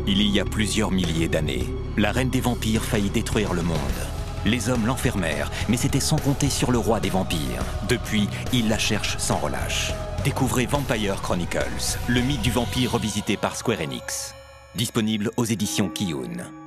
Il y a plusieurs milliers d'années, la reine des vampires faillit détruire le monde. Les hommes l'enfermèrent, mais c'était sans compter sur le roi des vampires. Depuis, ils la cherchent sans relâche. Découvrez Vampire Chronicles, le mythe du vampire revisité par Square Enix. Disponible aux éditions Kiyun.